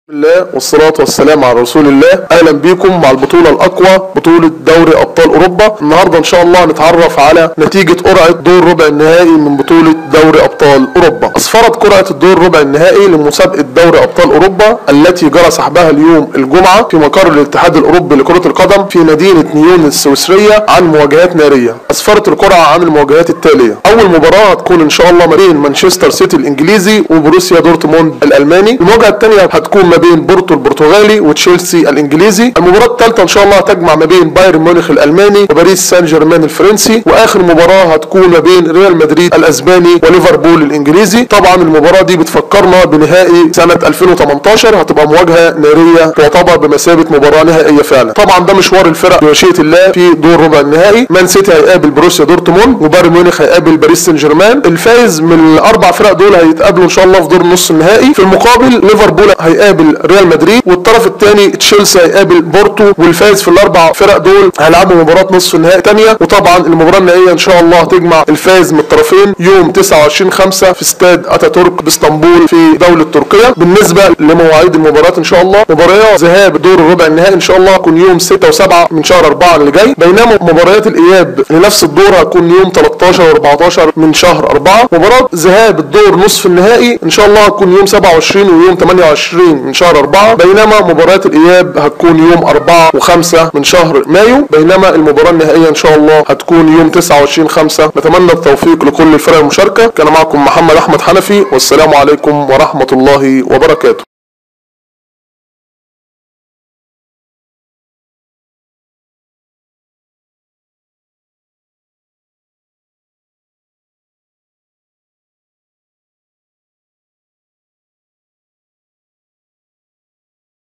بسم الله والصلاة والسلام على رسول الله. اهلا بيكم مع البطولة الاقوى، بطولة دوري ابطال اوروبا. النهاردة ان شاء الله هنتعرف على نتيجة قرعة دور ربع النهائي من بطولة دوري ابطال اوروبا. اسفرت قرعة الدور ربع النهائي لمسابقة دوري ابطال اوروبا التي جرى سحبها اليوم الجمعة في مقر الاتحاد الاوروبي لكرة القدم في مدينة نيون السويسرية عن مواجهات نارية. اسفرت القرعة عن المواجهات التالية: اول مباراة هتكون ان شاء الله ما بين مانشستر سيتي الانجليزي وبروسيا دورتموند الالماني. المواجهة الثانية هتكون ما بين بورتو البرتغالي وتشيلسي الانجليزي. المباراة الثالثة ان شاء الله هتجمع ما بين بايرن ميونخ الالماني وباريس سان جيرمان الفرنسي. واخر مباراة هتكون ما بين ريال مدريد الاسباني وليفربول الانجليزي. طبعا المباراة دي بتفكرنا بنهائي سنة 2018، هتبقى مواجهة نارية تعتبر بمثابة مباراة نهائية فعلا. طبعا ده مشوار الفرق بمشيئة الله في دور ربع النهائي. مان سيتي هيقابل بروسيا دورتموند، وبايرن ميونخ هيقابل باريس سان جيرمان. الفائز من الاربع فرق دول هيتقابلوا ان شاء الله في دور نص النهائي. في المقابل ليفربول هيقابل ريال مدريد، والطرف الثاني تشيلسي هيقابل بورتو، والفائز في الاربع فرق دول هيلعبوا مباراة نصف النهائي ثانية. وطبعا المباراة النهائية ان شاء الله هتجمع الفائز من الطرفين يوم 29/5 في استاد اتاتورك باسطنبول في دولة تركيا. بالنسبة لمواعيد المباراة ان شاء الله، مباريات ذهاب دور الربع النهائي ان شاء الله هتكون يوم 6 و7 من شهر 4 اللي جاي، بينما مباريات الاياب لنفس الدور هتكون يوم 13 و14 من شهر 4. مباراة ذهاب الدور نصف النهائي ان شاء الله هتكون يوم 27 ويوم 28 من شهر 4، بينما مباريات الاياب هتكون يوم 4 و5 من شهر مايو، بينما المباراة النهائية ان شاء الله هتكون يوم 29/5. نتمنى التوفيق لكل الفرق المشاركة. كان معكم محمد احمد حنفي، والسلام عليكم ورحمة الله وبركاته.